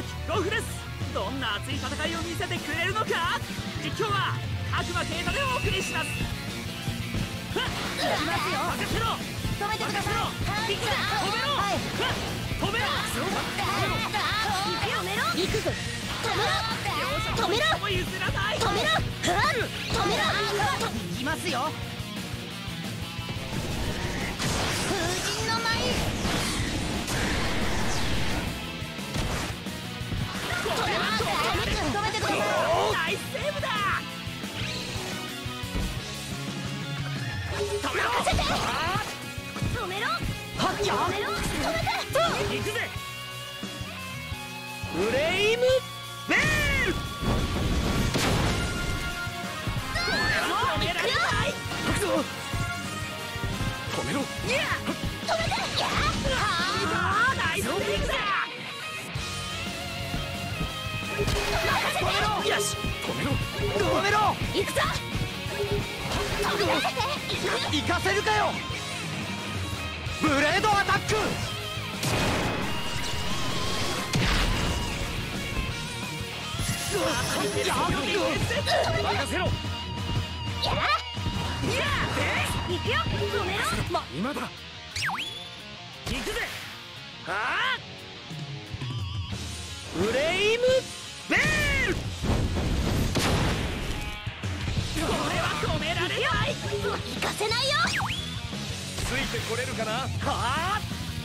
キックオフです。どんな熱い戦いを見せてくれるのか。実況は角間啓太でお送りします。行きますよ。任せろ。 止めてください。 行くぜ。止めろ。止めろ。 行くぞ。止めろ。 も譲らない。 止めろ。止めろ。行きますよ。風神の舞。止めてください。 ナイスセーブだ。止めろ。 任せて。止めろ。 はっや。 止めろ。止めて。 行くぜ。フレイムベール。これは止められない。行くぞ。止めろ。 いや。止めて。いや。 ナイスセーブだ。 止めろ。 よし。止めろ。止めろ。 行くぞ。止めさせて。 行かせるかよ。ブレードアタック。任せろ。 行くよ。止めろ。 今だ。行くぜ。はあ。フレイムベール。これは止められない。 行かせないよ。 ついてこれるかな。はあ。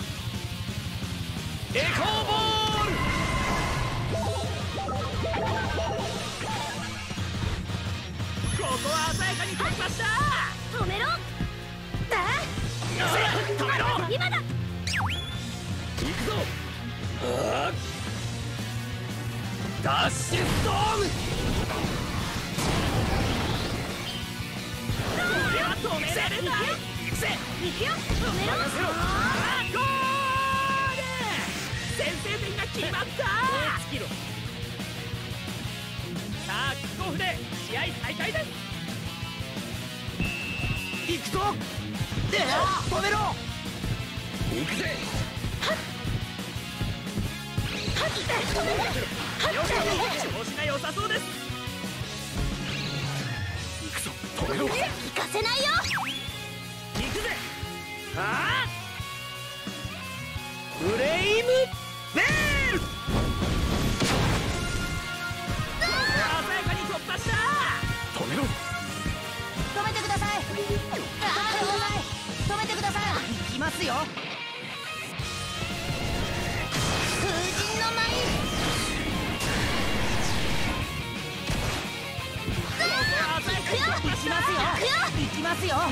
エコーボール。ここは鮮やかに突破した。 止めろ。 止めろ。 今だ。 行くぞ。はあ。ダッシュストーム。これは止められない。行くぜ。 行くよ。止めろ。 任せろ。ゴール。先制点が決まった。さあキックオフで試合再開です。行くぞ。止めろ。行くぜ。調子が良さそうです。行くぞ。止めろ。 行かせないよ。 行くぜ。はあ。フレイムベール。鮮やかに突破した。止めろ。 止めてください。止めてください。行きますよ。風神の舞。行きますよ。行きますよ。は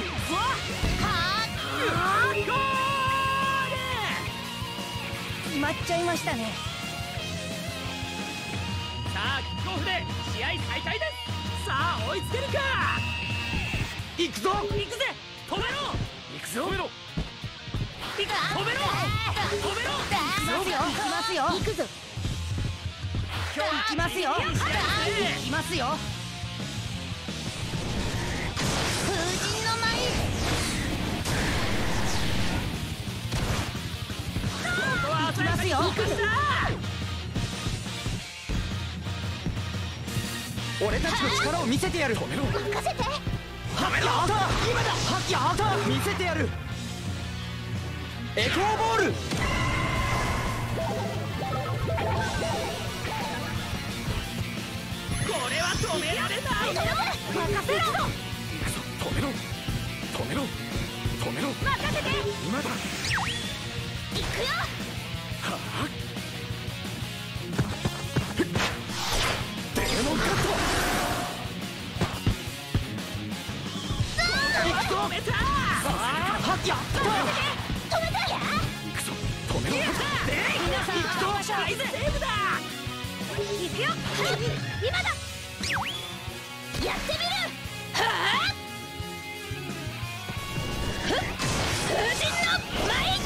あ。 ゴール。 決まっちゃいましたね。 さあキックオフで試合再開です。さあ追いつけるか。行くぞ。行くぜ。止めろ。行くぞ。止めろ。止めろ。止めろ。 行きますよ。行くぞ。今日行きますよ。行きますよ。風神の舞。 行きますよ。俺たちの力を見せてやる。止めろ。 任せて。 止めろ。今だ。やった。見せてやる。エコーボール。これは止められない。 任せろ。 行くぞ。止めろ。止めろ。止めろ。 任せて。 今だ。 行くよ。 はあ。デーモンカット。行くぞ。止めた。はっやった。 止めた。 行くぞ。止めろ。 皆さん行くぞ。 ナイスセーブだ。 行くよ。今だ。やってみる。はあ。風神の舞。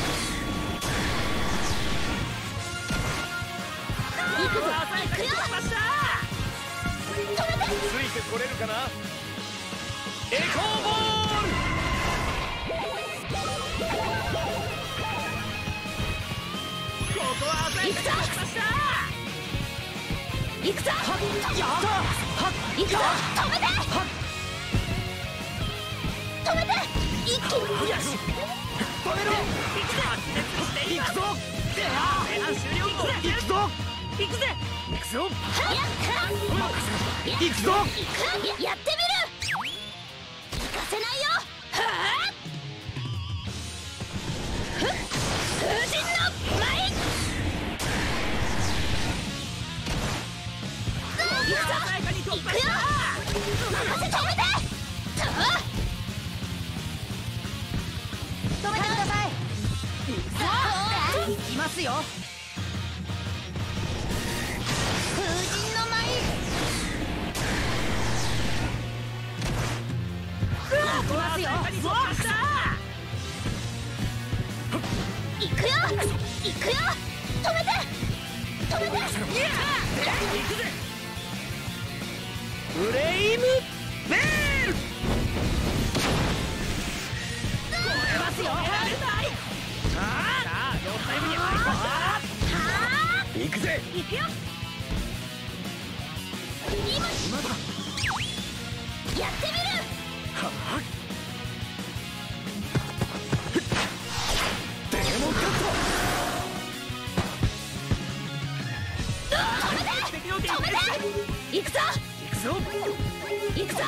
行くぞ。行くよ。止めて。 ついてこれるかな。エコーボール。ここは鮮やかに突破した。 行くぞ。やった。行くぞ。止めて。止めて。一気に。よし。止めろ。行くぞ。前半終了。行くぞ。行くぜ。行くぞ。行くぞ。やってみる。行かせないよ。はあ。風神の舞。行くぞ。行くよ。任せ止めて。止めてください。行きますよ。風神の舞。行きますよ。行くよ。行くよ。止めて。止めて。行くぜ。フレイムベール。出ますよ。行くぜ。行くよ。今だ。やってみる。はあ。デーモンカット。止めて。行くぞ。行くぞ。行くぞ。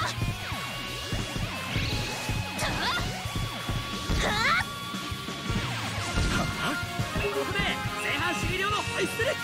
ここで前半終了のホイッスル。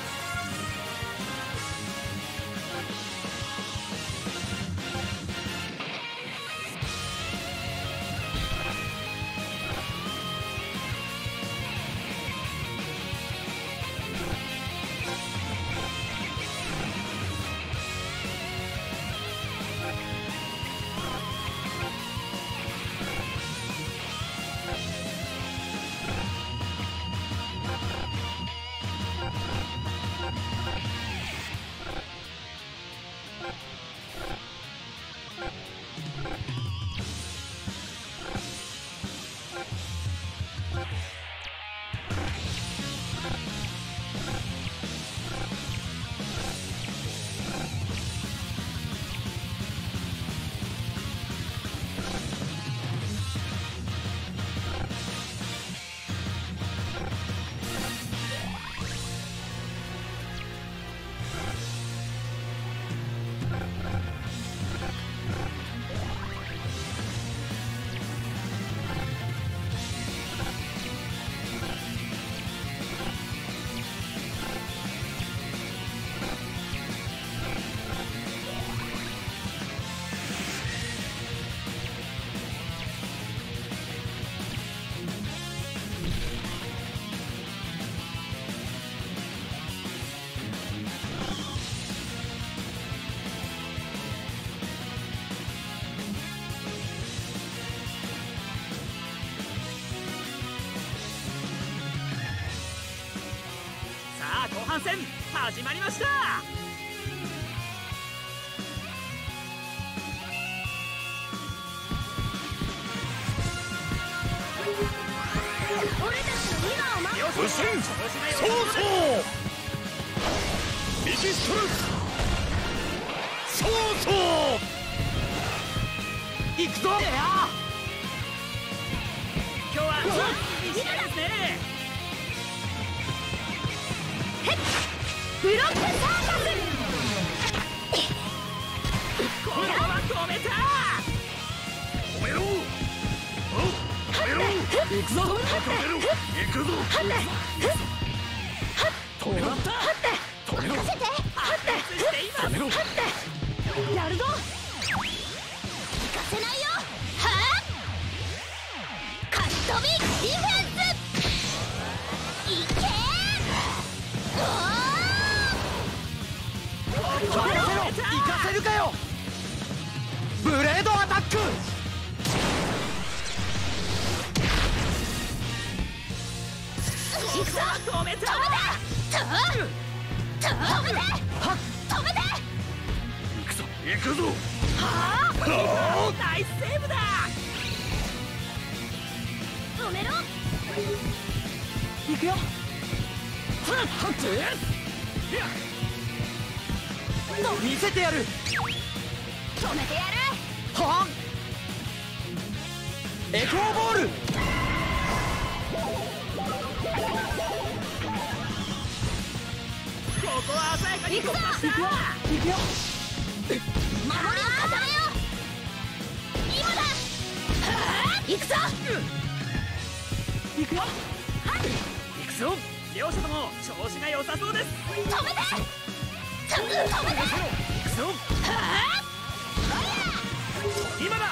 後半戦始まりました。俺たちの今を守る。不審そうそうミキストルそうそう行くぞ。今日は短いですね。ブロックサーカス。これは止めた。止めろ。止めろ。行くぞ。止めろ。行くぞ。止めろ。止めろ。任せて。止めろ。やるぞ。行かせないよ。はあ。カットビディフェンス。いけ。行かせるかよ。ブレードアタック。行くぞ。止めて。止めて。止めて。行くぞ。行くぞ。はあ。ナイスセーブだ。止めろ。行くよ。はっ。 見せてやる。 止めてやる。 はんエコーボール。ここは鮮やかに突破した。行くよ守りを固めよう。今だ。行くぞ。 行くよ。 はい行くぞ。両者とも調子が良さそうです。 止めて。止めて。 行くぞ。今だ。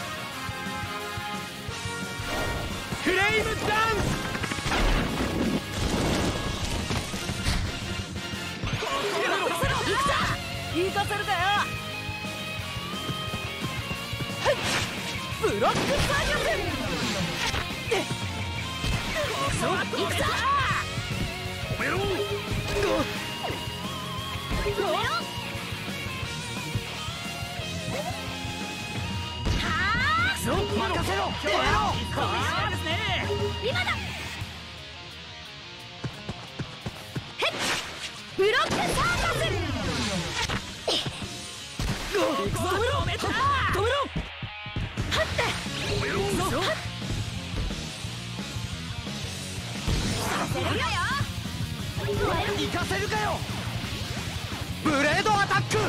フレイムダンス。行かせるかよ。ブロックサージャス。行くぞ。止めろ。任せろ。今だ。 ブロックサーカス。 止めた。止めろ。 はって。 止めろ。行かせるかよ。ブレードアタック。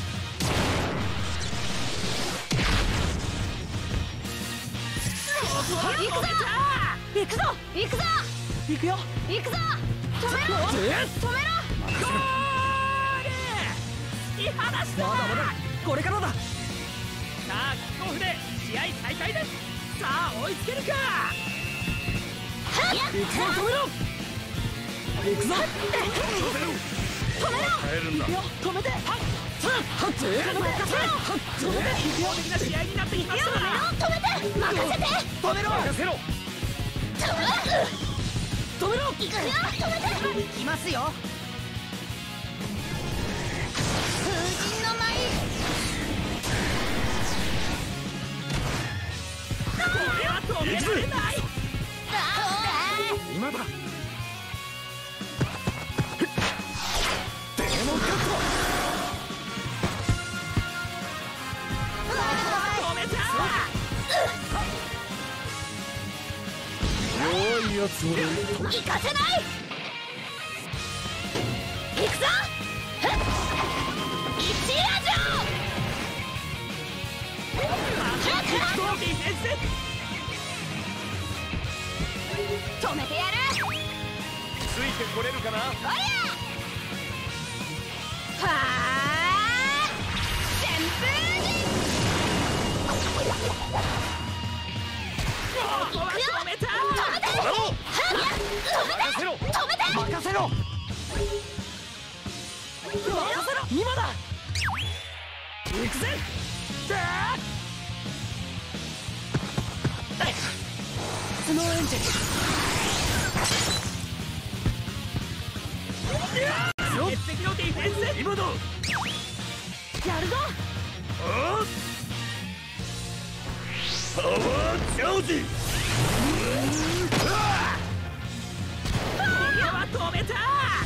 行くぞ。行くぞ。 行くよ。 行くぞ。止めろ。止めろ。 ゴール。突き放した。まだまだこれからだ。さあキックオフで試合再開です。さあ追いつけるか。行くぞ。止めろ。行くぞ。止めろ。耐えるんだ。止めて。一方的な試合になってきました。 止めて。任せて。 止めろ。任せろ。止めろ。 行くよ。止めて。行きますよ。風神の舞。 これは止められない。今だ。デーモンカット。止めた。弱いやつを行かせない。行くぞ。一ラジオ。 ディフェンス。 止めてやる。 ついてこれるかな。 おりゃ。はあ。旋風に。 止めた。 止めて。 任せろ。今だ。行くぜ。スノーエンジェル。鉄壁のディフェンス。今だ。 やるぞ。 パワーチャージ。これは止めた。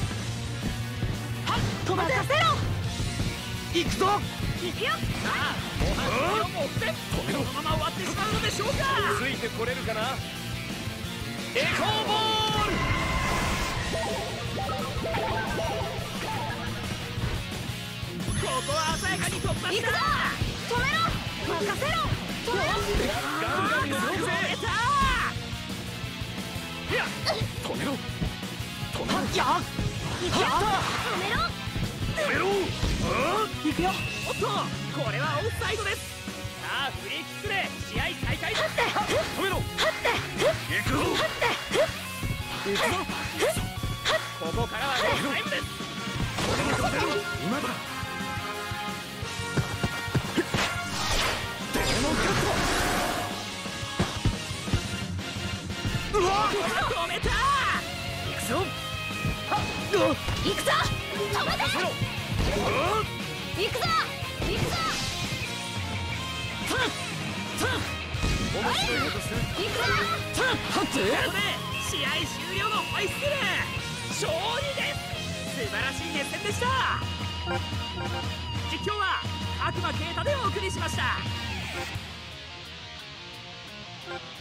任せろ。 行くぞ。 行くよ。 さあ後半終了も追ってこのまま終わってしまうのでしょうか。ついてこれるかな。エコーボール。ここは鮮やかに突破した。 止めろ。任せろ。止めろ。 ガンガン行くぜ。いや止めろ。止めろ。やっ止めろ。 止めろ。行くよ。おっとこれはオフサイドです。さあフリーキックで試合再開です。止めろ。行くぞ。行くぞ。ここからはタイムです。今だ。デーモンカット。うわっ止めた。行くぞ。 行くぞ。止めて。行くぞ。行くぞ。 面白いことする。 行くぞ。 ここで試合終了のホイッスル。勝利です。素晴らしい熱戦でした。 実況は悪魔啓太でお送りしました。